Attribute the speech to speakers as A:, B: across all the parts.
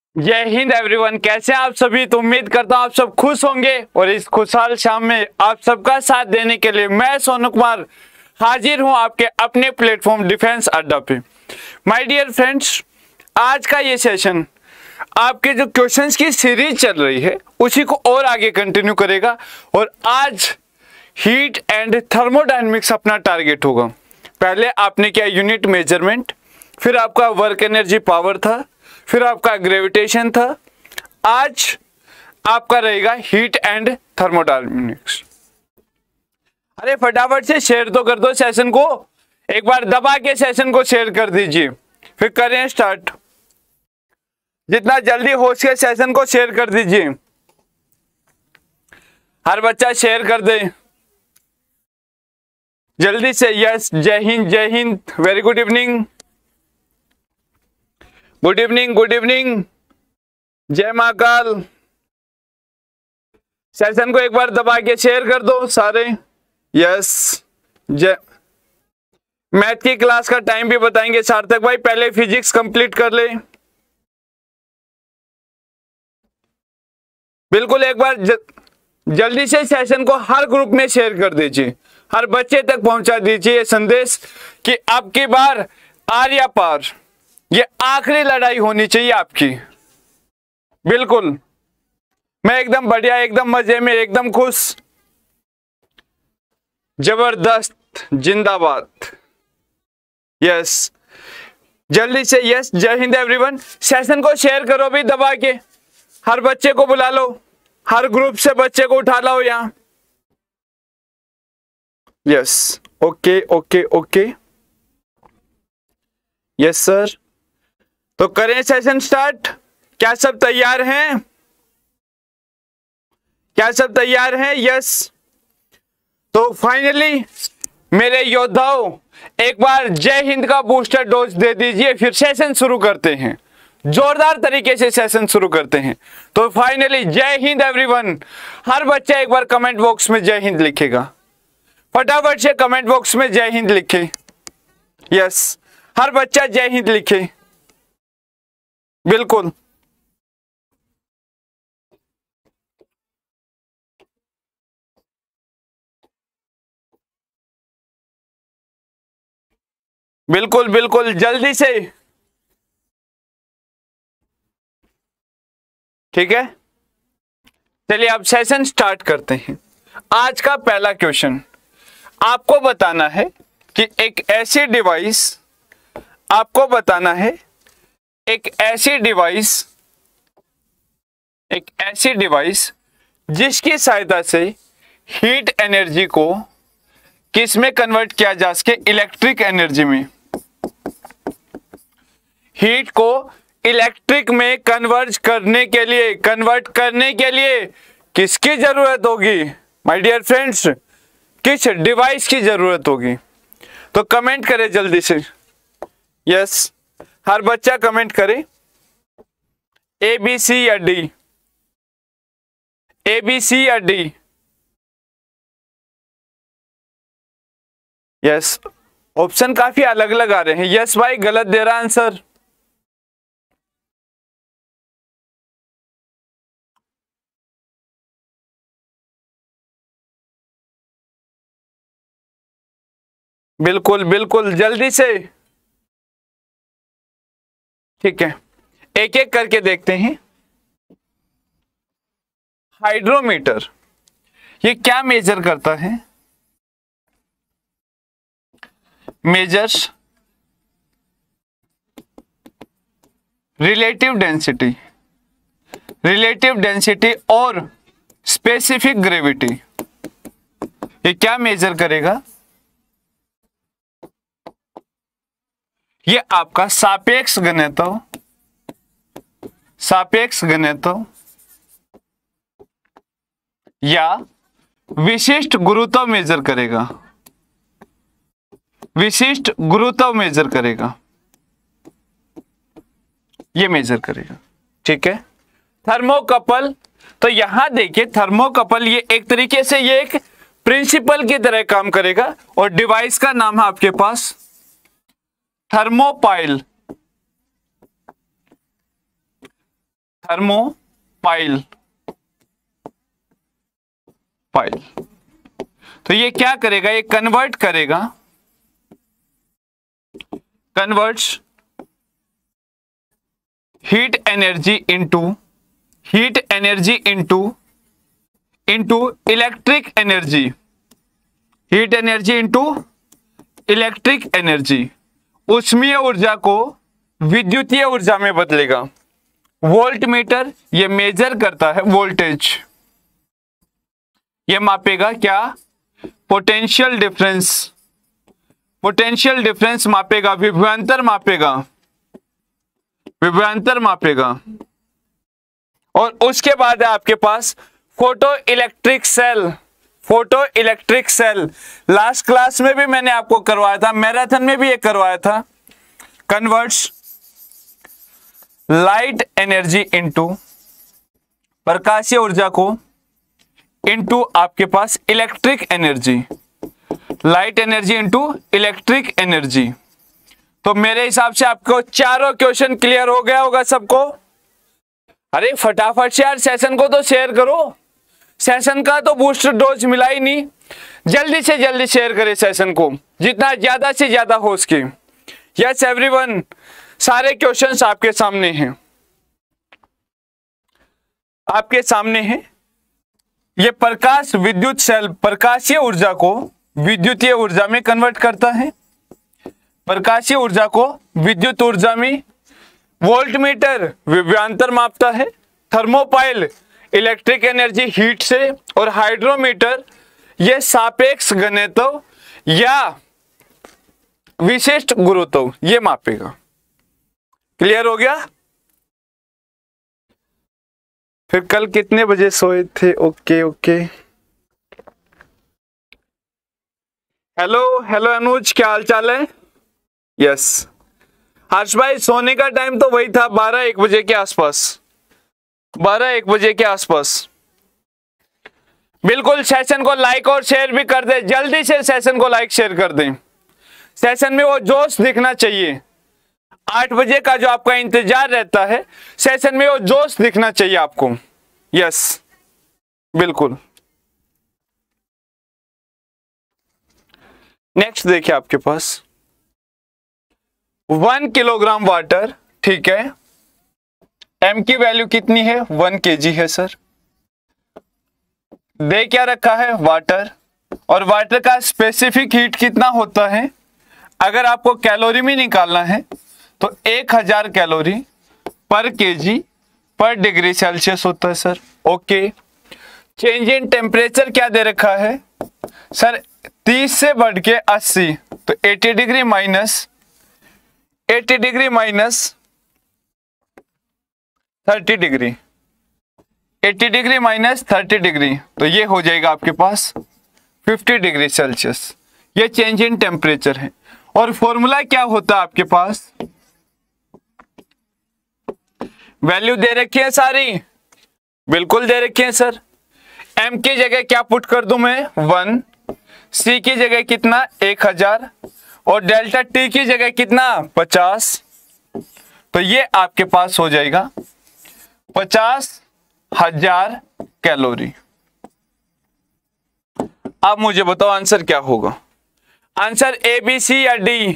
A: जय हिंद एवरीवन, कैसे आप सभी। तो उम्मीद करता हूँ आप सब खुश होंगे और इस खुशहाल शाम में आप सबका साथ देने के लिए मैं सोनू कुमार हाजिर हूँ आपके अपने प्लेटफॉर्म डिफेंस अड्डा पे। माय डियर फ्रेंड्स, आज का ये सेशन आपके जो क्वेश्चंस की सीरीज चल रही है उसी को और आगे कंटिन्यू करेगा। और आज हीट एंड थर्मोडायनेमिक्स अपना टारगेट होगा। पहले आपने किया यूनिट मेजरमेंट, फिर आपका वर्क एनर्जी पावर था, फिर आपका ग्रेविटेशन था। आज आपका रहेगा हीट एंड थर्मोडायनेमिक्स। अरे फटाफट से शेयर तो कर दो सेशन को, एक बार दबा के सेशन को शेयर कर दीजिए, फिर करें स्टार्ट। जितना जल्दी हो सके सेशन को शेयर कर दीजिए, हर बच्चा शेयर कर दे जल्दी से। Yes, Jai Hind Jai Hind, very good evening, good evening good evening, Jai Mahakal. Session को एक बार दबा के शेयर कर दो सारे। यस, जय। मैथ की क्लास का टाइम भी बताएंगे सार्थक भाई, पहले फिजिक्स कंप्लीट कर ले। बिल्कुल एक बार जल्दी से सेशन को हर ग्रुप में शेयर कर दीजिए, हर बच्चे तक पहुंचा दीजिए ये संदेश कि अब की बार आर या पार, ये आखिरी लड़ाई होनी चाहिए आपकी। बिल्कुल, मैं एकदम बढ़िया, एकदम मजे में, एकदम खुश, जबरदस्त, जिंदाबाद। यस, जल्दी से। Yes, Jai Hind everyone. Session को शेयर करो भी दबा के, हर बच्चे को बुला लो, हर ग्रुप से बच्चे को उठा लो यहां। Yes, okay okay okay, yes sir. तो करें सेशन स्टार्ट। क्या सब तैयार हैं? क्या सब तैयार हैं? यस। तो फाइनली मेरे योद्धाओं, एक बार जय हिंद का बूस्टर डोज दे दीजिए, फिर सेशन शुरू करते हैं। जोरदार तरीके से सेशन शुरू करते हैं। तो फाइनली जय हिंद एवरीवन। हर बच्चा एक बार कमेंट बॉक्स में जय हिंद लिखेगा, फटाफट से कमेंट बॉक्स में जय हिंद लिखे। यस, हर बच्चा जय हिंद लिखे। बिल्कुल, बिल्कुल बिल्कुल, जल्दी से। ठीक है, चलिए अब सेशन स्टार्ट करते हैं। आज का पहला क्वेश्चन आपको बताना है कि एक ऐसी डिवाइस, आपको बताना है एक ऐसी डिवाइस जिसकी सहायता से हीट एनर्जी को किस में कन्वर्ट किया जा सके? इलेक्ट्रिक एनर्जी में। हीट को इलेक्ट्रिक में कन्वर्ट करने के लिए किसकी जरूरत होगी माय डियर फ्रेंड्स? किस डिवाइस की जरूरत होगी? तो कमेंट करें जल्दी से। यस, हर बच्चा कमेंट करे, ए बी सी या डी, ए बी सी या डी। यस, ऑप्शन काफी अलग अलग आ रहे हैं। यस भाई, गलत दे रहा आंसर। बिल्कुल बिल्कुल, जल्दी से। ठीक है, एक एक करके देखते हैं। हाइड्रोमीटर ये क्या मेजर करता है? मेजर्स रिलेटिव डेंसिटी और स्पेसिफिक ग्रेविटी। ये क्या मेजर करेगा? ये आपका सापेक्ष घनत्व या विशिष्ट गुरुत्व मेजर करेगा। विशिष्ट गुरुत्व मेजर करेगा, ये मेजर करेगा। ठीक है, थर्मोकपल। तो यहां देखिए, थर्मोकपल ये एक तरीके से ये एक प्रिंसिपल की तरह काम करेगा और डिवाइस का नाम है आपके पास थर्मोपाइल। Thermopile pile. तो ये क्या करेगा, ये कन्वर्ट करेगा, converts heat energy into electric energy, heat energy into electric energy, ऊष्मीय ऊर्जा को विद्युतीय ऊर्जा में बदलेगा। वोल्ट मीटर ये मेजर करता है वोल्टेज, ये मापेगा क्या, पोटेंशियल डिफरेंस, पोटेंशियल डिफरेंस मापेगा, विभवांतर मापेगा, विभवांतर मापेगा। और उसके बाद है आपके पास photo electric cell, photo electric cell. Last class में भी मैंने आपको करवाया था, मैराथन में भी ये करवाया था। कन्वर्ट्स लाइट एनर्जी इंटू, प्रकाशीय ऊर्जा को इंटू आपके पास electric energy, light energy into electric energy. तो मेरे हिसाब से आपको चारों क्वेश्चन क्लियर हो गया होगा सबको। अरे फटाफट से यार सेशन को तो शेयर करो, सेशन का तो बूस्टर डोज मिला ही नहीं। जल्दी से जल्दी शेयर करें सेशन को, जितना ज्यादा से ज्यादा हो सके। यस एवरीवन, सारे क्वेश्चंस आपके सामने हैं, आपके सामने हैं। ये प्रकाश विद्युत सेल प्रकाशीय ऊर्जा को विद्युतीय ऊर्जा में कन्वर्ट करता है, प्रकाशीय ऊर्जा को विद्युत ऊर्जा में। वोल्ट मीटर विभवांतर मापता है, थर्मोपाइल इलेक्ट्रिक एनर्जी हीट से, और हाइड्रोमीटर ये सापेक्ष घनत्व या विशिष्ट गुरुत्व ये मापेगा। क्लियर हो गया? फिर कल कितने बजे सोए थे? Okay okay. Hello hello Anuj, क्या हाल चाल है? यस हर्ष भाई, सोने का टाइम तो वही था 12-1 बजे के आसपास, 12-1 बजे के आसपास। बिल्कुल सेशन को लाइक और शेयर भी कर दे, जल्दी से सेशन को लाइक शेयर कर दें। सेशन में वो जोश दिखना चाहिए, 8 बजे का जो आपका इंतजार रहता है, सेशन में वो जोश दिखना चाहिए आपको। यस बिल्कुल। नेक्स्ट देखिए आपके पास 1 किलोग्राम वाटर, ठीक है। एम की वैल्यू कितनी है? 1 kg है सर। दे क्या रखा है? वाटर। और वाटर का स्पेसिफिक हीट कितना होता है? अगर आपको कैलोरी में निकालना है तो 1000 कैलोरी पर केजी पर डिग्री सेल्सियस होता है sir. Okay. Change in temperature क्या दे रखा है सर? 30 से बढ़ के 80, तो 80 degree minus 30 degree, 80 degree minus 30 degree, तो ये हो जाएगा आपके पास 50 डिग्री सेल्सियस। ये चेंज इन टेम्परेचर है। और फॉर्मूला क्या होता है आपके पास? वैल्यू दे रखी है सारी, बिल्कुल दे रखी है सर। एम की जगह क्या पुट कर दूं मैं? 1। सी की जगह कितना? 1000। और डेल्टा टी की जगह कितना? 50। तो ये आपके पास हो जाएगा 50,000 कैलोरी। अब मुझे बताओ आंसर क्या होगा? आंसर ए, बी, सी या D?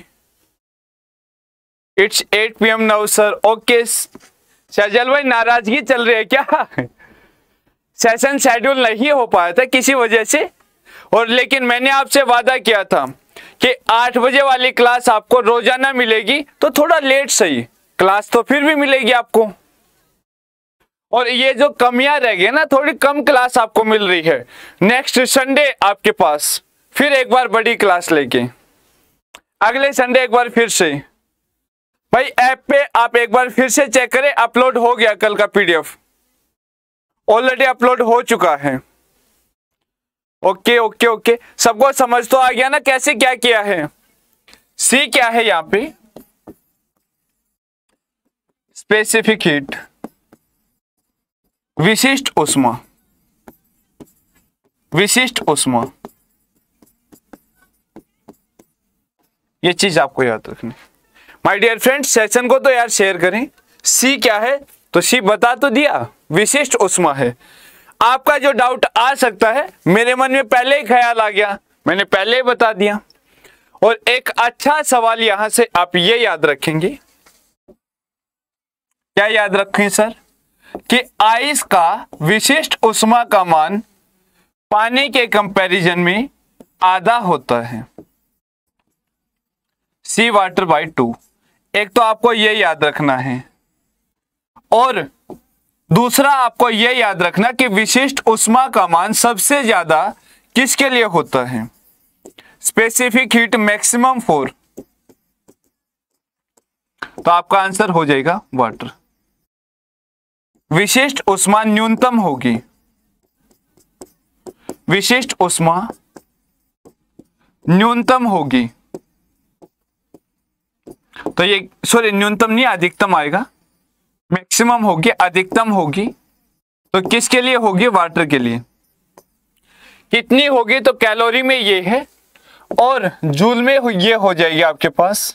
A: It's 8 PM now sir. Okay Sajal भाई, नाराजगी चल रही है क्या? सेशन शेड्यूल नहीं हो पाया था किसी वजह से, और लेकिन मैंने आपसे वादा किया था कि 8 बजे वाली क्लास आपको रोजाना मिलेगी, तो थोड़ा लेट सही क्लास तो फिर भी मिलेगी आपको। और ये जो कमियां रह गई ना, थोड़ी कम क्लास आपको मिल रही है। नेक्स्ट संडे आपके पास फिर एक बार बड़ी क्लास लेके, अगले संडे एक बार फिर से। भाई ऐप पे आप एक बार फिर से चेक करें, अपलोड हो गया कल का पीडीएफ, ऑलरेडी अपलोड हो चुका है। ओके ओके ओके, सबको समझ तो आ गया ना कैसे क्या किया है? सी क्या है यहाँ पे? स्पेसिफिक हीट, विशिष्ट ऊष्मा, विशिष्ट ऊष्मा, ये चीज आपको याद रखनी। माय डियर फ्रेंड्स, सेशन को तो यार शेयर करें। सी क्या है? तो सी बता तो दिया, विशिष्ट उष्मा है। आपका जो डाउट आ सकता है, मेरे मन में पहले ही ख्याल आ गया, मैंने पहले ही बता दिया। और एक अच्छा सवाल यहां से आप ये याद रखेंगे, क्या याद रखें सर, कि आइस का विशिष्ट उष्मा का मान पानी के कंपैरिजन में आधा होता है, सी वाटर बाई 2। एक तो आपको ये याद रखना है, और दूसरा आपको ये याद रखना कि विशिष्ट उष्मा का मान सबसे ज्यादा किसके लिए होता है, स्पेसिफिक हीट मैक्सिमम 4। तो आपका आंसर हो जाएगा वाटर। विशिष्ट उष्मा न्यूनतम होगी, विशिष्ट उष्मा न्यूनतम होगी, तो ये सॉरी न्यूनतम नहीं अधिकतम आएगा, मैक्सिमम होगी, अधिकतम होगी, तो किसके लिए होगी, वाटर के लिए। कितनी होगी, तो कैलोरी में ये है और जूल में ये हो जाएगी आपके पास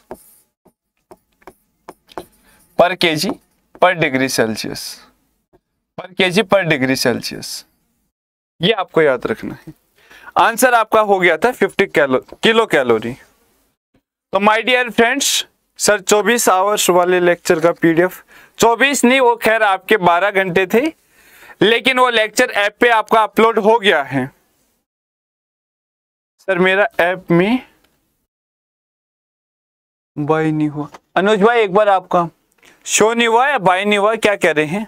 A: per KG per degree Celsius, per KG per degree Celsius. ये आपको याद रखना है। आंसर आपका हो गया था 50 किलो कैलोरी। तो my dear friends, sir 24 hours वाले लेक्चर का पीडीएफ, 24 नहीं, वो खैर आपके 12 घंटे थे, लेकिन वो लेक्चर ऐप पे आपका अपलोड हो गया है। सर मेरा ऐप में बाय नहीं हुआ, अनुज भाई एक बार आपका शो नहीं हुआ या बाय नहीं हुआ, क्या कह रहे हैं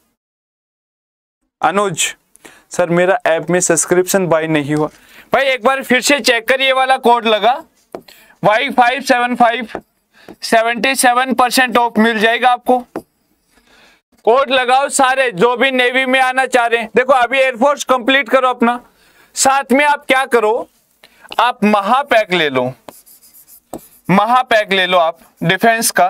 A: अनुज? सर मेरा ऐप में सब्सक्रिप्शन बाय नहीं हुआ। भाई एक बार फिर से चेक करिए, वाला कोड लगा Y575, 77% ऑफ मिल जाएगा आपको। कोड लगाओ सारे जो भी नेवी में आना चाह रहे हैं। देखो अभी एयरफोर्स कंप्लीट करो अपना, साथ में आप क्या करो, आप महापैक ले लो, महापैक ले लो आप डिफेंस का,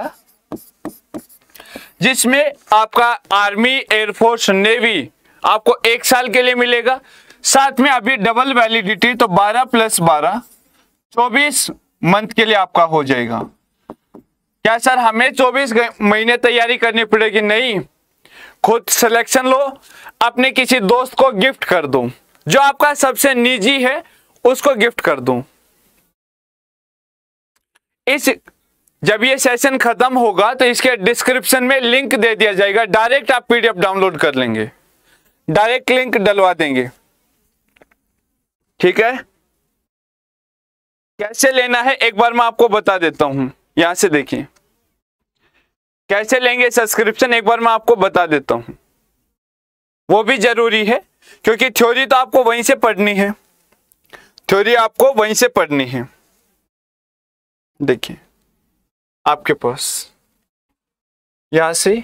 A: जिसमें आपका आर्मी, एयरफोर्स, नेवी आपको 1 साल के लिए मिलेगा। साथ में अभी डबल वैलिडिटी, तो 12 + 12 24 मंथ के लिए आपका हो जाएगा। क्या सर हमें 24 महीने तैयारी करनी पड़ेगी? नहीं, खुद सिलेक्शन लो, अपने किसी दोस्त को गिफ्ट कर दो, जो आपका सबसे निजी है उसको गिफ्ट कर दो। जब ये सेशन खत्म होगा तो इसके डिस्क्रिप्शन में लिंक दे दिया जाएगा, डायरेक्ट आप पीडीएफ डाउनलोड कर लेंगे, डायरेक्ट लिंक डलवा देंगे, ठीक है। कैसे लेना है एक बार मैं आपको बता देता हूं, यहां से देखिए कैसे लेंगे सब्सक्रिप्शन, एक बार मैं आपको बता देता हूं। वो भी जरूरी है क्योंकि थ्योरी तो आपको वहीं से पढ़नी है, थ्योरी आपको वहीं से पढ़नी है। देखिए आपके पास यहां से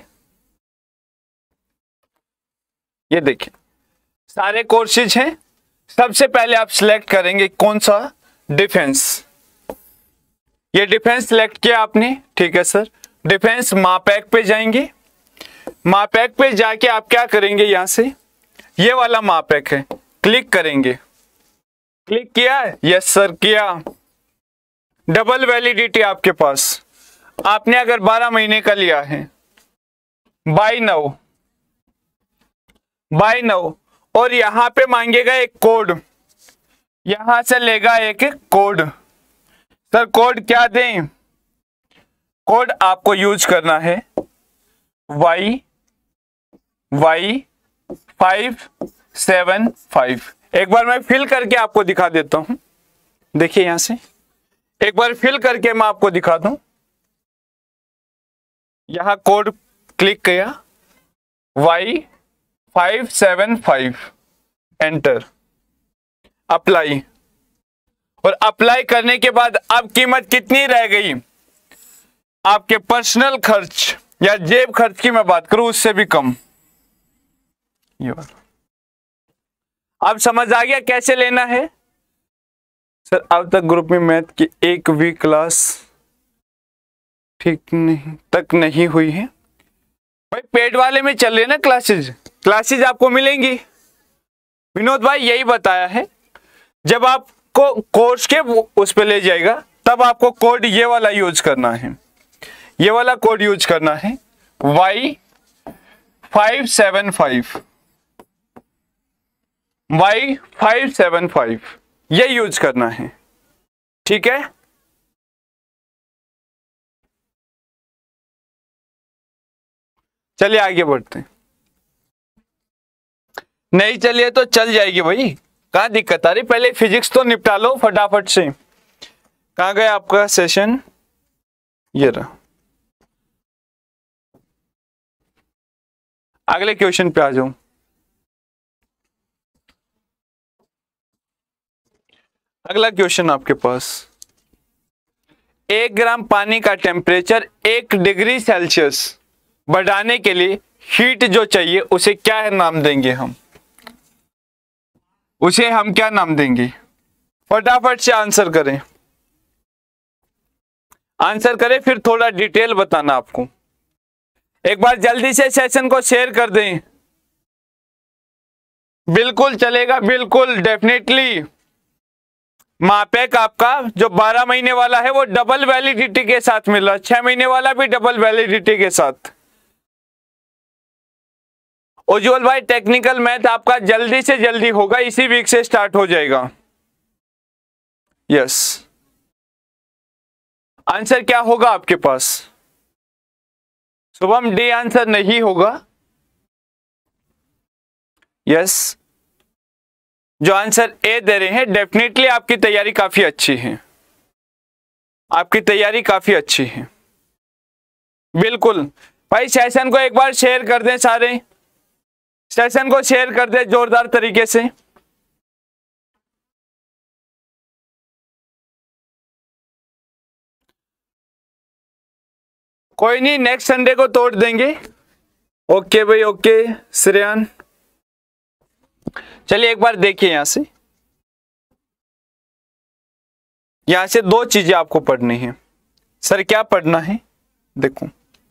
A: ये देखिए सारे कोर्सेज हैं। सबसे पहले आप सिलेक्ट करेंगे कौन सा, डिफेंस। ये डिफेंस सिलेक्ट किया आपने, ठीक है सर। डिफेंस महापैक पे जाएंगे, महापैक पे जाके आप क्या करेंगे, यहां से ये वाला महापैक है, क्लिक करेंगे। क्लिक किया, यस सर किया। डबल वैलिडिटी आपके पास, आपने अगर 12 महीने का लिया है, बाय नाउ, बाय नाउ, और यहां पे मांगेगा एक कोड, यहां से लेगा एक कोड। सर कोड क्या दें? कोड आपको यूज करना है Y575। एक बार मैं फिल करके आपको दिखा देता हूं, देखिए यहां से एक बार फिल करके मैं आपको दिखा दूं। यहां कोड क्लिक किया, Y575, एंटर, अप्लाई। और अप्लाई करने के बाद अब कीमत कितनी रह गई, आपके पर्सनल खर्च या जेब खर्च की मैं बात करूं, उससे भी कम। ये अब समझ आ गया कैसे लेना है? सर अब तक ग्रुप में मैथ की एक भी क्लास ठीक नहीं हुई है। भाई पेड वाले में चल रहे ना क्लासेज आपको मिलेंगी। विनोद भाई यही बताया है, जब आपको कोर्स के उस पे ले जाएगा तब आपको कोड ये वाला यूज करना है, ये वाला कोड यूज करना है, 575 Y575 ये यूज करना है, ठीक है। चलिए आगे बढ़ते हैं। नहीं चलिए तो चल जाएगी भाई, कहाँ दिक्कत आ रही, पहले फिजिक्स तो निपटा लो फटाफट से। कहाँ गया आपका सेशन, ये रहा। अगले क्वेश्चन पे आ जाऊं। अगला क्वेश्चन आपके पास, 1 ग्राम पानी का टेम्परेचर 1 डिग्री सेल्सियस बढ़ाने के लिए हीट जो चाहिए उसे क्या नाम देंगे हम, उसे हम क्या नाम देंगे? फटाफट से आंसर करें, आंसर करें, फिर थोड़ा डिटेल बताना आपको। एक बार जल्दी से सेशन को शेयर कर दें। बिल्कुल चलेगा, बिल्कुल डेफिनेटली। मापेक आपका जो 12 महीने वाला है वो डबल वैलिडिटी के साथ मिल रहा है, 6 महीने वाला भी डबल वैलिडिटी के साथ। उज्जवल भाई टेक्निकल मैथ आपका जल्दी से जल्दी होगा, इसी वीक से स्टार्ट हो जाएगा। यस, आंसर क्या होगा आपके पास? शुभम डी आंसर नहीं होगा। यस, जो आंसर ए दे रहे हैं डेफिनेटली आपकी तैयारी काफी अच्छी है, आपकी तैयारी काफी अच्छी है। बिल्कुल भाई, सेशन को एक बार शेयर कर दें, सारे सेशन को शेयर कर दें जोरदार तरीके से। कोई नहीं, नेक्स्ट संडे को तोड़ देंगे। ओके भाई, ओके श्रेयान। चलिए एक बार देखिए यहां से 2 चीजें आपको पढ़नी है। सर क्या पढ़ना है? देखो,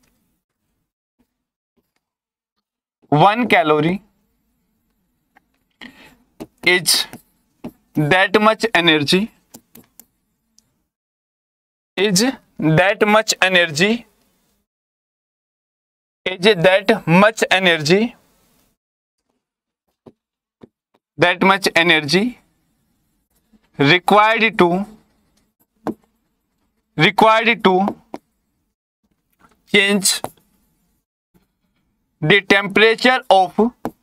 A: 1 calorie is that much energy, is that much energy, is that much energy, that much energy required to change the temperature of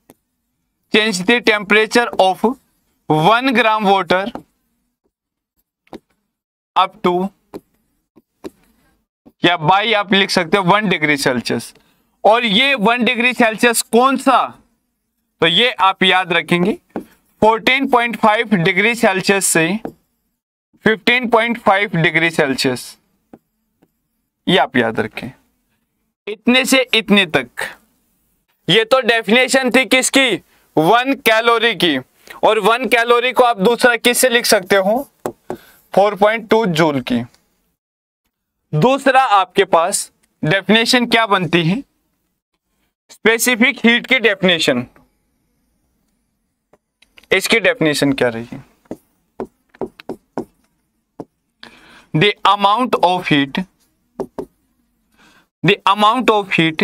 A: 1 gram water up to, या बाई आप लिख सकते हो 1 डिग्री सेल्सियस। और ये 1 डिग्री सेल्सियस कौन सा, तो ये आप याद रखेंगे 14.5 डिग्री सेल्सियस से 15.5 डिग्री सेल्सियस, ये आप याद रखें। इतने से इतने तक। ये तो डेफिनेशन थी किसकी? 1 कैलोरी की। और 1 कैलोरी को आप दूसरा किससे लिख सकते हो? 4.2 जूल की। दूसरा आपके पास डेफिनेशन क्या बनती है? स्पेसिफिक हीट की डेफिनेशन। इसकी डेफिनेशन क्या रही? The amount of heat, the amount of heat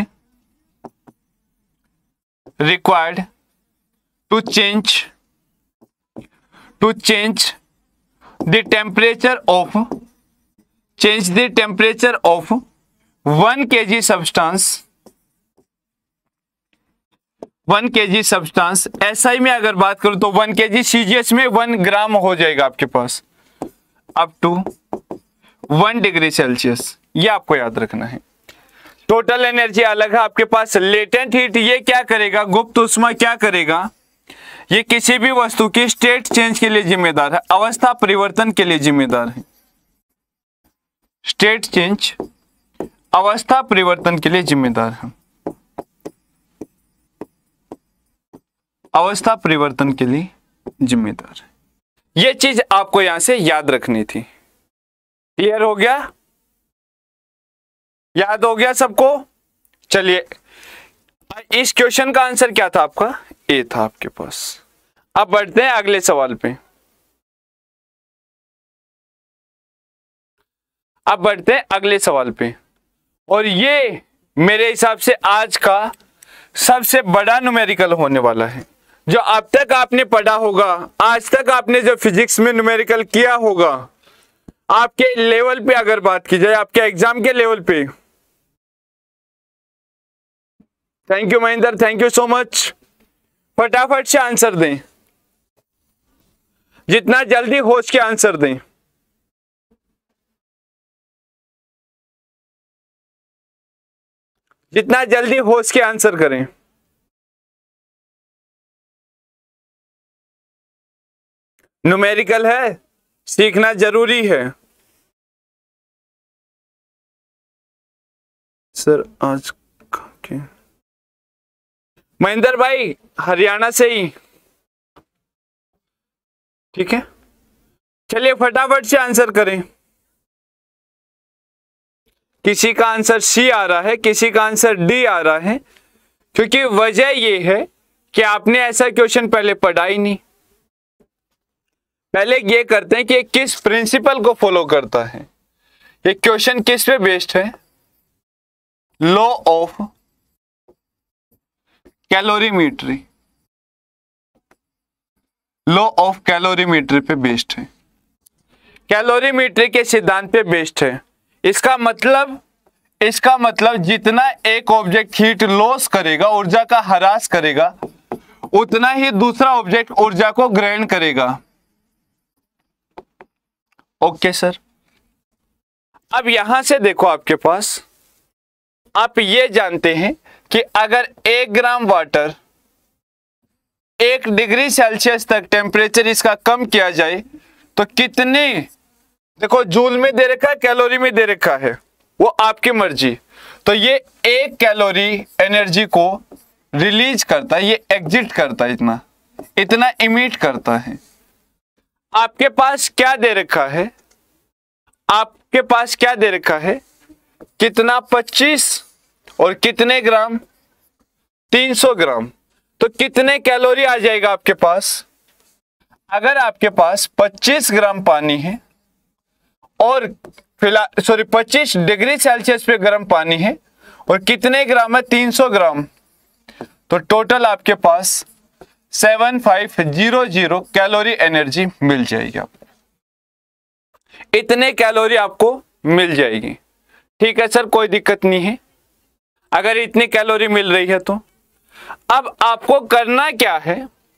A: required to change the temperature of, change the temperature of 1 kg substance, 1 kg substance. SI में अगर बात करूं तो 1 kg, सीजीएस में 1 ग्राम हो जाएगा आपके पास, अप टू 1 डिग्री सेल्सियस। ये आपको याद रखना है। टोटल एनर्जी अलग है आपके पास। लेटेंट हीट ये क्या करेगा? गुप्त ऊष्मा क्या करेगा? ये किसी भी वस्तु की स्टेट चेंज के लिए जिम्मेदार है, अवस्था परिवर्तन के लिए जिम्मेदार है। स्टेट चेंज, अवस्था परिवर्तन के लिए जिम्मेदार है, अवस्था परिवर्तन के लिए जिम्मेदार है। ये चीज आपको यहां से याद रखनी थी। क्लियर हो गया? याद हो गया सबको? चलिए, इस क्वेश्चन का आंसर क्या था आपका? ए था आपके पास। अब बढ़ते हैं अगले सवाल पे। अब बढ़ते हैं अगले सवाल पे। और ये मेरे हिसाब से आज का सबसे बड़ा न्यूमेरिकल होने वाला है। जो अब तक आपने पढ़ा होगा, आज तक आपने जो फिजिक्स में न्यूमेरिकल किया होगा, आपके लेवल पे अगर बात की जाए, आपके एग्जाम के लेवल पे। Thank you Mahendra, thank you so much. फटाफट से आंसर दें, जितना जल्दी हो सके आंसर दें। जितना जल्दी हो सके आंसर करें। न्यूमेरिकल है, सीखना जरूरी है। सर आज के महेंद्र भाई हरियाणा से ही, ठीक है। चलिए फटाफट से आंसर करें। किसी का आंसर सी आ रहा है, किसी का आंसर डी आ रहा है, क्योंकि वजह यह है कि आपने ऐसा क्वेश्चन पहले पढ़ा ही नहीं। पहले ये करते हैं कि किस प्रिंसिपल को फॉलो करता है। ये क्वेश्चन किस पे बेस्ड है? Law of calorimetry, law of calorimetry पे बेस्ड है, कैलोरीमेट्री के सिद्धांत पे बेस्ड है। इसका मतलब जितना एक ऑब्जेक्ट हीट लॉस करेगा, ऊर्जा का ह्रास करेगा, उतना ही दूसरा ऑब्जेक्ट ऊर्जा को ग्रहण करेगा। Okay sir. अब यहां से देखो, आपके पास आप ये जानते हैं कि अगर 1 ग्राम वाटर 1 डिग्री सेल्सियस तक टेम्परेचर इसका कम किया जाए तो कितने, देखो जूल में दे रखा है, कैलोरी में दे रखा है, वो आपकी मर्जी। तो ये 1 कैलोरी एनर्जी को रिलीज करता है, ये एग्जिट करता है, इतना इमिट करता है। आपके पास क्या दे रखा है? आपके पास क्या दे रखा है? कितना? 25 और कितने ग्राम? 300 ग्राम। तो कितने कैलोरी आ जाएगा आपके पास? अगर आपके पास 25 ग्राम पानी है और 25 डिग्री सेल्सियस पे गर्म पानी है और कितने ग्राम है? 300 ग्राम। तो टोटल आपके पास 7500 कैलोरी एनर्जी मिल जाएगी आपको। इतने कैलोरी आपको मिल जाएगी। ठीक है सर, कोई दिक्कत नहीं है अगर इतनी कैलोरी मिल रही है तो। अब आपको करना क्या है?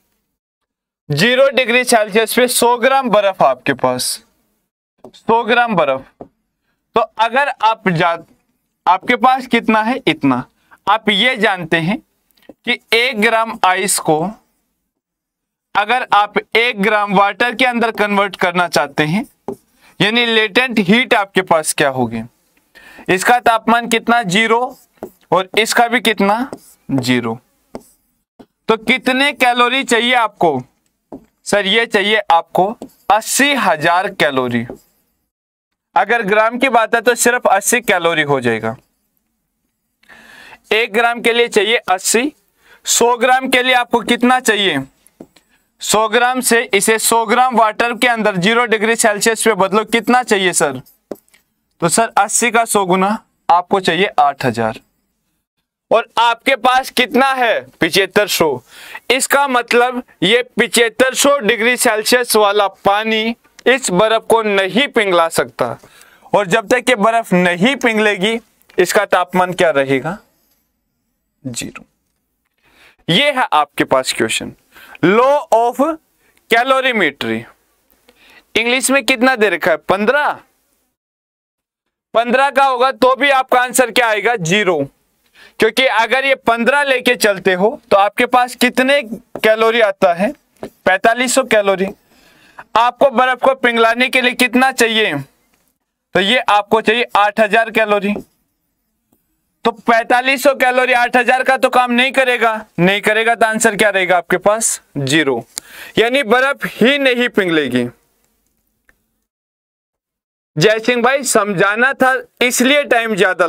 A: 0 डिग्री सेल्सियस पे 100 ग्राम बर्फ, आपके पास 100 ग्राम बर्फ। तो अगर आपके पास कितना है? इतना। आप ये जानते हैं कि 1 ग्राम आइस को अगर आप 1 ग्राम वाटर के अंदर कन्वर्ट करना चाहते हैं, यानी लेटेंट हीट आपके पास क्या होगी? इसका तापमान कितना? 0 और इसका भी कितना? 0। तो कितने कैलोरी चाहिए आपको? सर ये चाहिए आपको 80,000 कैलोरी। अगर ग्राम की बात है तो सिर्फ 80 कैलोरी हो जाएगा। 1 ग्राम के लिए चाहिए 80। 100 ग्राम के लिए आपको कितना चाहिए? 100 ग्राम से इसे 100 ग्राम वाटर के अंदर 0 डिग्री सेल्सियस पे बदलो, कितना चाहिए सर? तो सर 80 का 100 गुना आपको चाहिए 8000। और आपके पास कितना है? 7500। इसका मतलब ये 7500 डिग्री सेल्सियस वाला पानी इस बर्फ को नहीं पिघला सकता, और जब तक ये बर्फ नहीं पिघलेगी इसका तापमान क्या रहेगा? 0। ये है आपके पास question, law of calorimetry. English में कितना दे रखा है? 15। 15 का होगा तो भी आपका आंसर क्या आएगा? 0। क्योंकि अगर ये 15 लेके चलते हो तो आपके पास कितने कैलोरी आता है? 4500 कैलोरी। आपको बर्फ को पिघलाने के लिए कितना चाहिए? तो ये आपको चाहिए 8000 कैलोरी। तो 4500 कैलोरी 8000 का तो काम नहीं करेगा, तो आंसर क्या रहेगा आपके पास? 0। यानी बर्फ ही नहीं पिघलेगी। जय सिंह भाई समझाना था इसलिए टाइम ज्यादा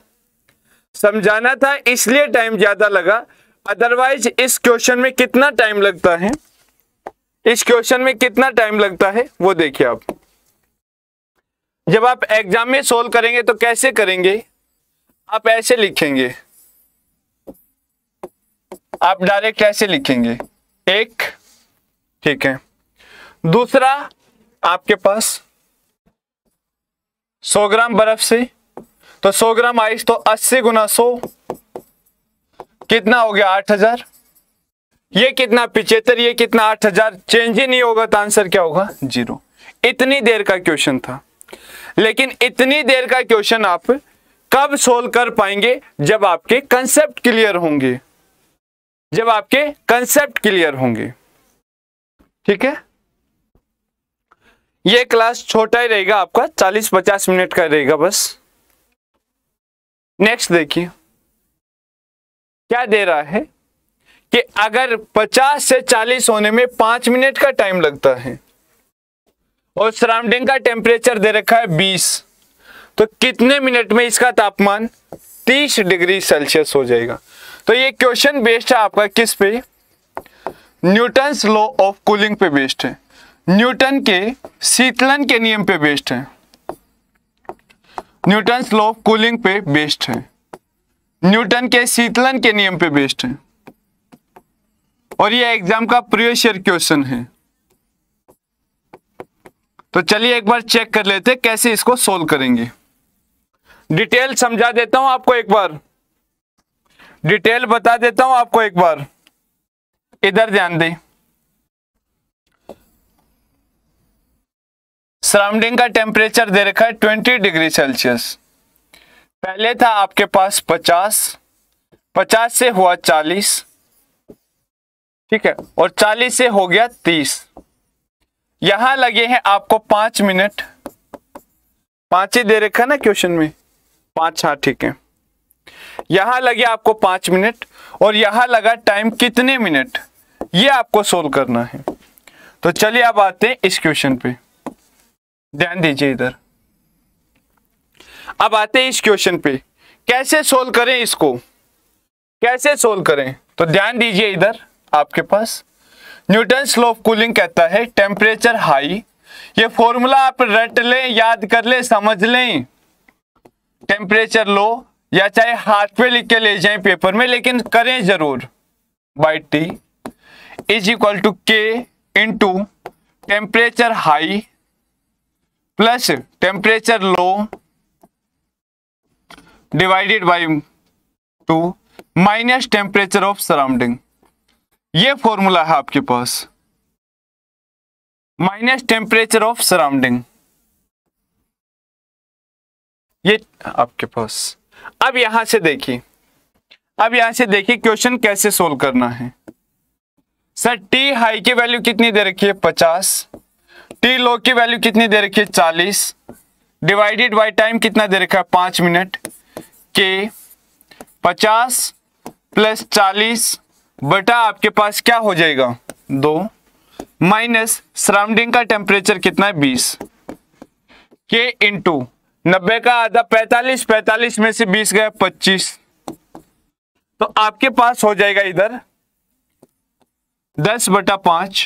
A: लगा, अदरवाइज इस क्वेश्चन में कितना टाइम लगता है? वो देखिए आप। जब आप एग्जाम में सोल्व करेंगे तो कैसे करेंगे? आप ऐसे लिखेंगे, आप डायरेक्ट ऐसे लिखेंगे 1, ठीक है। दूसरा आपके पास 100 ग्राम बर्फ से, तो 100 ग्राम आइस, तो 80 गुना 100 कितना हो गया 8000। ये कितना 75, ये कितना 8000, चेंज ही नहीं होगा तो आंसर क्या होगा 0। इतनी देर का क्वेश्चन था, लेकिन इतनी देर का क्वेश्चन आप कब सोल्व कर पाएंगे? जब आपके कंसेप्ट क्लियर होंगे, जब आपके कंसेप्ट क्लियर होंगे, ठीक है। ये क्लास छोटा ही रहेगा आपका, 40-50 मिनट का रहेगा बस। नेक्स्ट देखिए क्या दे रहा है कि अगर 50 से 40 होने में 5 मिनट का टाइम लगता है और सराउंडिंग का टेम्परेचर दे रखा है 20, तो कितने मिनट में इसका तापमान 30 डिग्री सेल्सियस हो जाएगा। तो ये क्वेश्चन बेस्ड है आपका किस पे? न्यूटन्स लॉ ऑफ कूलिंग पे बेस्ड है, न्यूटन के शीतलन के नियम पे बेस्ड है, न्यूटन्स लॉ ऑफ कूलिंग पे बेस्ड है, न्यूटन के शीतलन के नियम पे बेस्ड है, और ये एग्जाम का प्रीवियस ईयर क्वेश्चन है। तो चलिए एक बार चेक कर लेते हैं कैसे इसको सोल्व करेंगे। डिटेल समझा देता हूं आपको एक बार, डिटेल बता देता हूं आपको एक बार, इधर ध्यान दें। सराउंडिंग का टेम्परेचर दे रखा है 20 डिग्री सेल्सियस। पहले था आपके पास 50, 50 से हुआ 40, ठीक है, और 40 से हो गया 30। यहां लगे हैं आपको 5 मिनट, 5 ही दे रखा ना क्वेश्चन में, 5, हाँ ठीक है। यहां लगे आपको 5 मिनट और यहां लगा टाइम कितने मिनट, ये आपको सोल्व करना है। तो चलिए अब आते हैं इस क्वेश्चन पे, ध्यान दीजिए इधर। अब आते हैं इस क्वेश्चन पे, कैसे सोल्व करें इसको, कैसे सोल्व करें? तो ध्यान दीजिए इधर आपके पास न्यूटन्स लॉ ऑफ कूलिंग कहता है टेम्परेचर हाई, ये फॉर्मूला आप रट लें, याद कर लें, समझ लें। टेम्परेचर लो या चाहे हाथ पे लिख के ले जाएं पेपर में, लेकिन करें जरूर। By T is equal to K into temperature high plus temperature low divided by 2 minus temperature of surrounding. ये फॉर्मूला है आपके पास, माइनस टेम्परेचर ऑफ सराउंडिंग, ये आपके पास। अब यहां से देखिए, अब यहां से देखिए क्वेश्चन कैसे सोल्व करना है। सर टी हाई की वैल्यू कितनी दे रखी है 50, टी लो की वैल्यू कितनी दे रखी है 40, डिवाइडेड बाय टाइम कितना दे रखा है 5 मिनट, के 50 प्लस 40 बटा आपके पास क्या हो जाएगा 2 माइनस सराउंडिंग का टेम्परेचर कितना है 20, के इंटू 90 का आधा 45, 45 में से 20 गया 25, तो आपके पास हो जाएगा इधर 10/5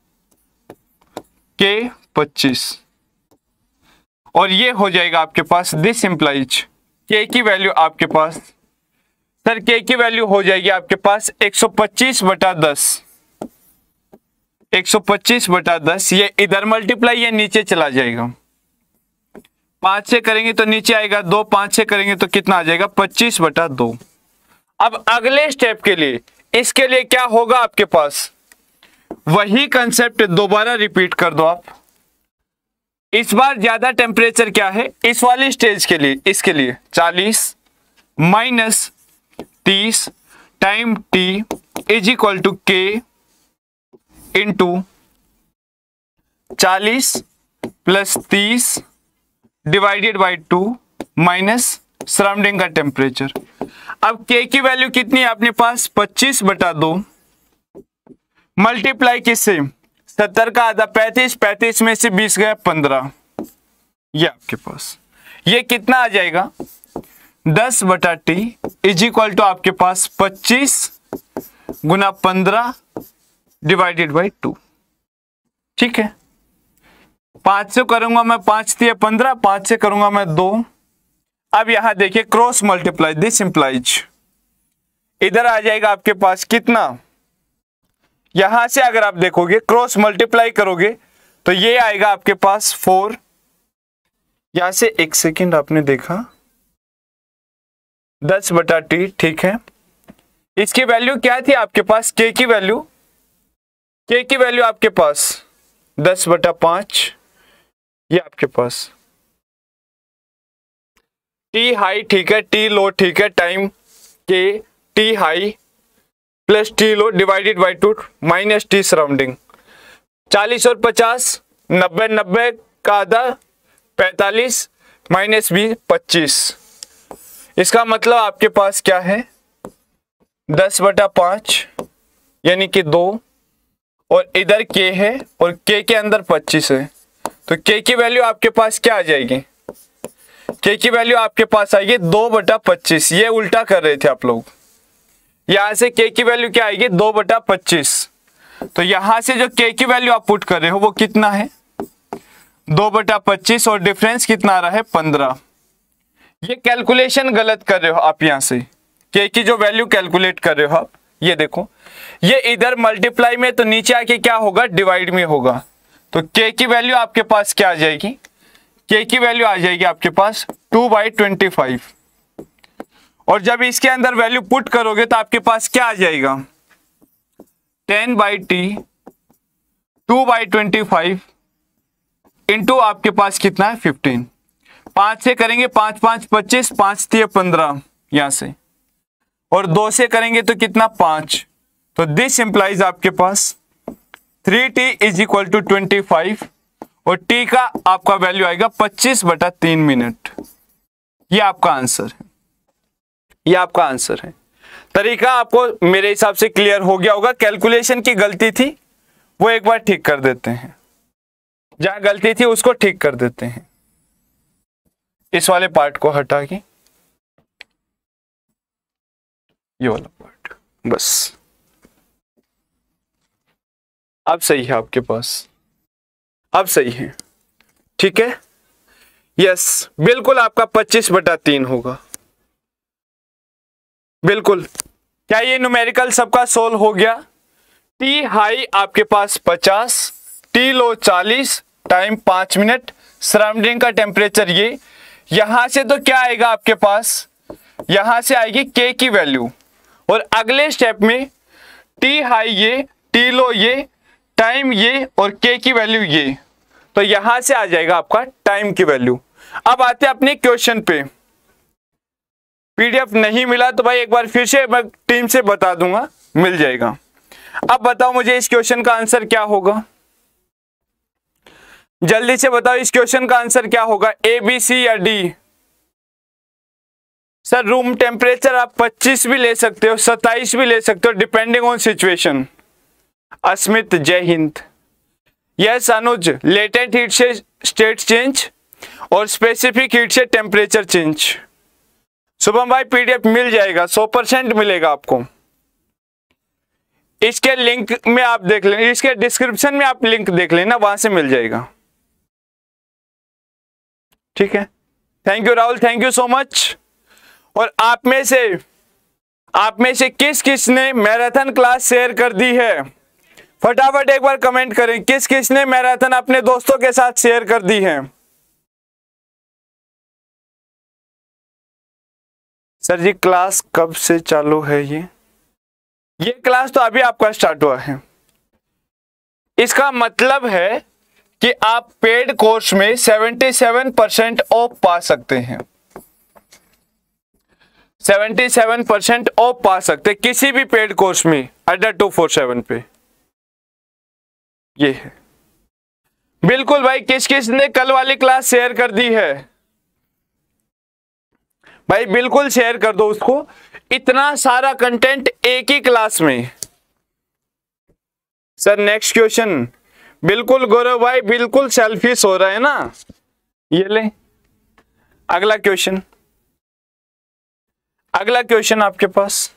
A: के 25, और ये हो जाएगा आपके पास दिस इंप्लाइज के की वैल्यू आपके पास, सर के की वैल्यू हो जाएगी आपके पास 125/10, 125/10। ये इधर मल्टीप्लाई, ये नीचे चला जाएगा, 5 से करेंगे तो नीचे आएगा 2, 5 से करेंगे तो कितना आ जाएगा 25/2। अब अगले स्टेप के लिए, इसके लिए क्या होगा आपके पास, वही कंसेप्ट दोबारा रिपीट कर दो आप। इस बार ज्यादा टेम्परेचर क्या है इस वाली स्टेज के लिए, इसके लिए 40 minus 30 time T is equal to K into 40 plus 30 divided by 2 minus surrounding का टेम्परेचर। अब के की वैल्यू कितनी है अपने पास 25/2 मल्टीप्लाई किससे 70 का आधा 35, 35 में से 20 गया 15, ये आपके पास ये कितना आ जाएगा 10/t इज इक्वल टू आपके पास 25 गुना 15 डिवाइडेड बाई 2। ठीक है, 5 से करूंगा मैं 5 दिए 15, 5 से करूंगा मैं 2। अब यहां देखिए क्रॉस मल्टीप्लाई, दिस इंप्लाइज इधर आ जाएगा आपके पास कितना, यहां से अगर आप देखोगे क्रॉस मल्टीप्लाई करोगे तो ये आएगा आपके पास 4, यहां से 1 सेकेंड आपने देखा 10/t, ठीक है। इसकी वैल्यू क्या थी आपके पास, k की वैल्यू आपके पास 10/5, ये आपके पास t हाई, ठीक है, t लो, ठीक है, time K t high plus t low divided by 2 minus t surrounding. 40 और 50 90, 90 का आधा 45 माइनस 20 25। इसका मतलब आपके पास क्या है 10/5 यानी कि 2, और इधर k है और k के अंदर 25 है, तो k की वैल्यू आपके पास क्या आ जाएगी, k की वैल्यू आपके पास आएगी 2/25। ये उल्टा कर रहे थे आप लोग, यहां से k की वैल्यू क्या आएगी 2/25, तो यहां से जो k की वैल्यू आप पुट कर रहे हो वो कितना है 2/25, और डिफरेंस कितना आ रहा है 15। ये कैलकुलेशन गलत कर रहे हो आप, यहां से k की जो वैल्यू कैलकुलेट कर रहे हो आप, ये देखो ये इधर मल्टीप्लाई में तो नीचे आके क्या होगा डिवाइड में होगा, तो k की वैल्यू आपके पास क्या आ जाएगी, k की वैल्यू आ जाएगी आपके पास 2/25, और जब इसके अंदर वैल्यू पुट करोगे तो आपके पास क्या आ जाएगा 10/t 2/25 इंटू आपके पास कितना है 15। 5 से करेंगे 5 5 25, 5 3 15 यहां से, और 2 से करेंगे तो कितना 5, तो दिस इंप्लाइज आपके पास 3t इज इक्वल टू 25, और t का आपका वैल्यू आएगा 25/3 मिनट। ये आपका आंसर है, ये आपका आंसर है। तरीका आपको मेरे हिसाब से क्लियर हो गया होगा। कैलकुलेशन की गलती थी वो एक बार ठीक कर देते हैं, जहां गलती थी उसको ठीक कर देते हैं, इस वाले पार्ट को हटा के ये वाला पार्ट, बस अब सही है आपके पास, अब सही है, ठीक है। यस बिल्कुल आपका 25/3 होगा, बिल्कुल। क्या ये न्यूमेरिकल सबका सोल्व हो गया। टी हाई आपके पास 50, T low 40, time 5 minute, surrounding का टेम्परेचर ये, यहां से तो क्या आएगा आपके पास, यहां से आएगी के की वैल्यू, और अगले स्टेप में टी हाई ये, टी लो ये, टाइम ये, और के की वैल्यू ये, तो यहां से आ जाएगा आपका टाइम की वैल्यू। अब आते हैं अपने क्वेश्चन पे। पीडीएफ नहीं मिला तो भाई एक बार फिर से मैं टीम से बता दूंगा, मिल जाएगा। अब बताओ मुझे इस क्वेश्चन का आंसर क्या होगा, जल्दी से बताओ इस क्वेश्चन का आंसर क्या होगा, ए बी सी या डी। सर रूम टेम्परेचर आप 25 भी ले सकते हो, 27 भी ले सकते हो, डिपेंडिंग ऑन सिचुएशन। अस्मित जय हिंद। यस अनुज, लेटेंट हीट से स्टेट चेंज और स्पेसिफिक हीट से टेम्परेचर चेंज। शुभम भाई पीडीएफ मिल जाएगा, 100% मिलेगा आपको। इसके लिंक में आप देख लें, इसके डिस्क्रिप्शन में आप लिंक देख लेना, वहां से मिल जाएगा, ठीक है। Thank you Rahul, thank you so much. और आप में से किस किस ने मैराथन क्लास शेयर कर दी है, फटाफट एक बार कमेंट करें, किस किस ने मैराथन अपने दोस्तों के साथ शेयर कर दी है। सर जी क्लास कब से चालू है ये क्लास तो अभी आपका स्टार्ट हुआ है। इसका मतलब है कि आप पेड कोर्स में 77% ऑफ पा सकते हैं, 77% ऑफ पा सकते हैं किसी भी पेड कोर्स में अड्डा 247 पे। ये है बिल्कुल भाई। किस किस ने कल वाली क्लास शेयर कर दी है भाई, बिल्कुल शेयर कर दो उसको, इतना सारा कंटेंट एक ही क्लास में। सर नेक्स्ट क्वेश्चन, बिल्कुल गौरव भाई, बिल्कुल सेल्फिश हो रहा है ना। ये ले अगला क्वेश्चन, अगला क्वेश्चन आपके पास,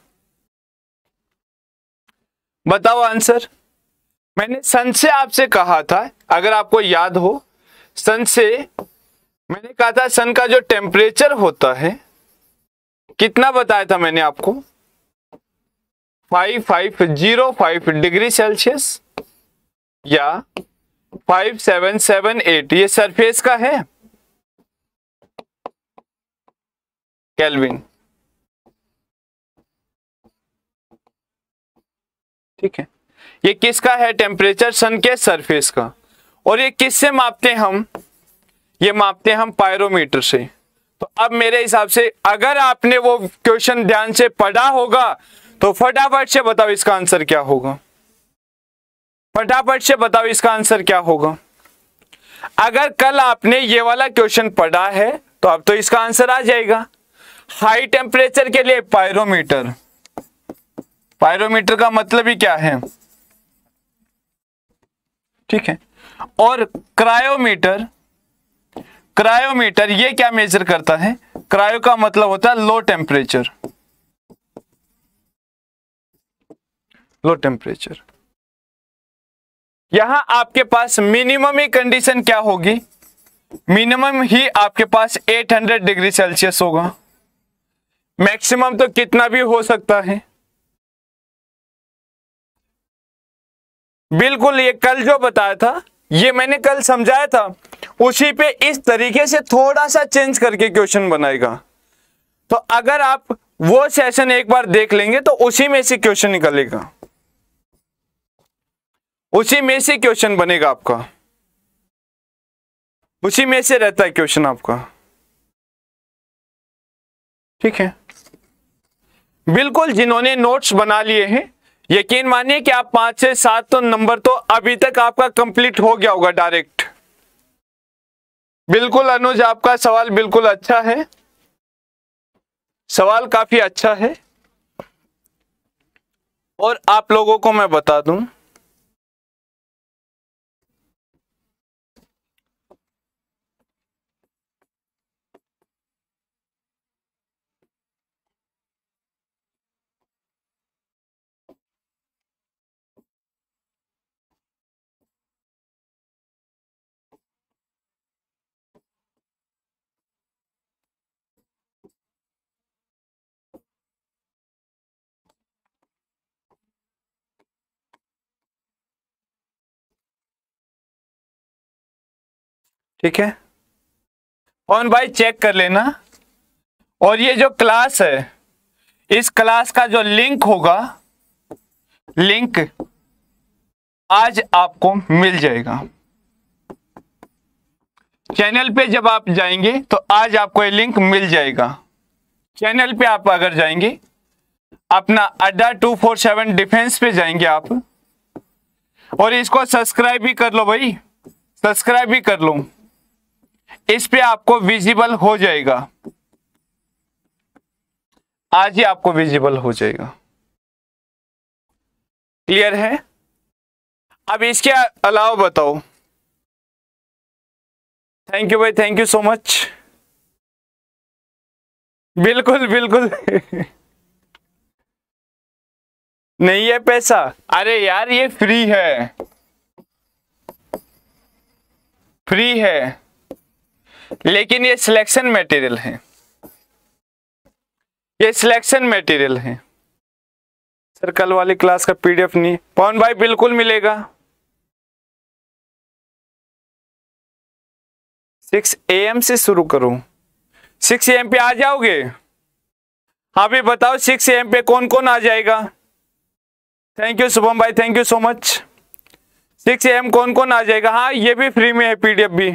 A: बताओ आंसर। मैंने सन से आपसे कहा था, अगर आपको याद हो, सन से मैंने कहा था सन का जो टेम्परेचर होता है, कितना बताया था मैंने आपको, 5505 डिग्री सेल्सियस या 5778 ये सरफेस का है केल्विन। ठीक है, ये किसका है टेम्परेचर? सन के सरफेस का। और ये किससे मापते हैं हम? ये मापते हैं हम पायरोमीटर से। तो अब मेरे हिसाब से अगर आपने वो क्वेश्चन ध्यान से पढ़ा होगा तो फटाफट से बताओ इसका आंसर क्या होगा। फटाफट से बताओ इसका आंसर क्या होगा। अगर कल आपने ये वाला क्वेश्चन पढ़ा है तो अब तो इसका आंसर आ जाएगा। हाई टेम्परेचर के लिए पायरोमीटर, पायरोमीटर का मतलब ही क्या है? ठीक है। और क्रायोमीटर, क्रायोमीटर ये क्या मेजर करता है? क्रायो का मतलब होता है लो टेम्परेचर, लो टेम्परेचर। यहां आपके पास मिनिमम ही कंडीशन क्या होगी? मिनिमम ही आपके पास 800 डिग्री सेल्सियस होगा। मैक्सिमम तो कितना भी हो सकता है। बिल्कुल, ये कल जो बताया था, ये मैंने कल समझाया था, उसी पे इस तरीके से थोड़ा सा चेंज करके क्वेश्चन बनाएगा। तो अगर आप वो सेशन एक बार देख लेंगे तो उसी में से क्वेश्चन निकलेगा, उसी में से क्वेश्चन बनेगा आपका, उसी में से रहता है क्वेश्चन आपका। ठीक है, बिल्कुल जिन्होंने नोट्स बना लिए हैं यकीन मानिए कि आप 5 से 7 तो नंबर तो अभी तक आपका कंप्लीट हो गया होगा डायरेक्ट। बिल्कुल अनुज, आपका सवाल बिल्कुल अच्छा है, सवाल काफी अच्छा है। और आप लोगों को मैं बता दूं, ठीक है कौन भाई, चेक कर लेना। और ये जो क्लास है, इस क्लास का जो लिंक होगा, लिंक आज आपको मिल जाएगा चैनल पे। जब आप जाएंगे तो आज आपको ये लिंक मिल जाएगा चैनल पे। आप अगर जाएंगे अपना अड्डा 247 डिफेंस पे जाएंगे आप, और इसको सब्सक्राइब भी कर लो भाई, सब्सक्राइब भी कर लो। इस पे आपको विजिबल हो जाएगा, आज ही आपको विजिबल हो जाएगा। क्लियर है? अब इसके अलावा बताओ। थैंक यू भाई, थैंक यू सो मच। बिल्कुल बिल्कुल नहीं है पैसा, अरे यार ये फ्री है, फ्री है, लेकिन ये सिलेक्शन मटेरियल है, ये सिलेक्शन मटेरियल है। सर कल वाली क्लास का पीडीएफ नहीं? पवन भाई बिल्कुल मिलेगा। 6 AM से शुरू करूं? 6 AM पे आ जाओगे? हाँ भी बताओ 6 AM पे कौन कौन आ जाएगा? थैंक यू शुभम भाई, thank you so much. 6 AM कौन कौन आ जाएगा? हाँ ये भी फ्री में है पीडीएफ भी।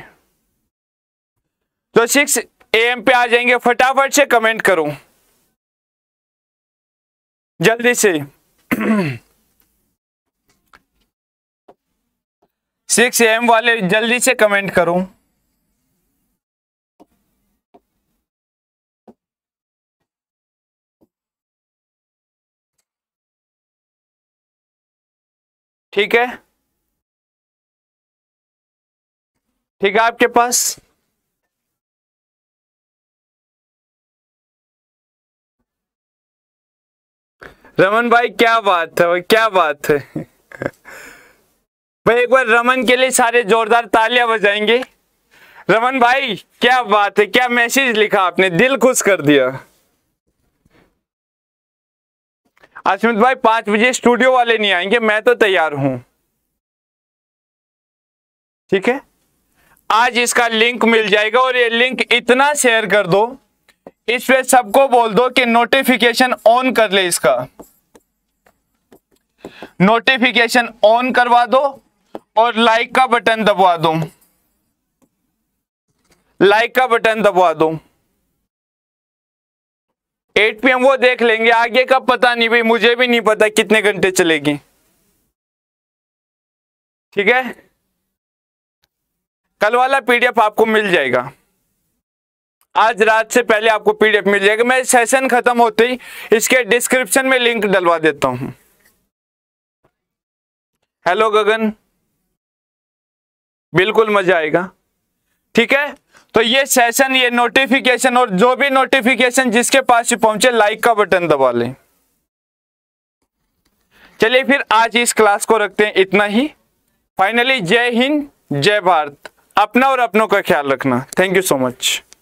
A: तो 6 AM पे आ जाएंगे, फटाफट से कमेंट करो जल्दी से 6 AM वाले जल्दी से कमेंट करो। ठीक है, ठीक है आपके पास। रमन भाई क्या बात है, क्या बात है भाई, एक बार रमन के लिए सारे जोरदार तालियां बजाएंगे। रमन भाई क्या बात है, क्या मैसेज लिखा आपने, दिल खुश कर दिया। अस्मित भाई 5 बजे स्टूडियो वाले नहीं आएंगे, मैं तो तैयार हूं। ठीक है, आज इसका लिंक मिल जाएगा और ये लिंक इतना शेयर कर दो, इस पे सबको बोल दो कि नोटिफिकेशन ऑन कर ले, इसका नोटिफिकेशन ऑन करवा दो और लाइक का बटन दबवा दो, लाइक का बटन दबवा दो। 8 PM वो देख लेंगे, आगे का पता नहीं भाई, मुझे भी नहीं पता कितने घंटे चलेगी। ठीक है, कल वाला पीडीएफ आपको मिल जाएगा, आज रात से पहले आपको पीडीएफ मिल जाएगा। मैं सेशन खत्म होते ही इसके डिस्क्रिप्शन में लिंक डलवा देता हूं। हेलो गगन, बिल्कुल मजा आएगा। ठीक है, तो ये सेशन, ये नोटिफिकेशन और जो भी नोटिफिकेशन जिसके पास ही पहुंचे, लाइक का बटन दबा लें। चलिए फिर आज इस क्लास को रखते हैं इतना ही। फाइनली जय हिंद, जय भारत। अपना और अपनों का ख्याल रखना। Thank you so much.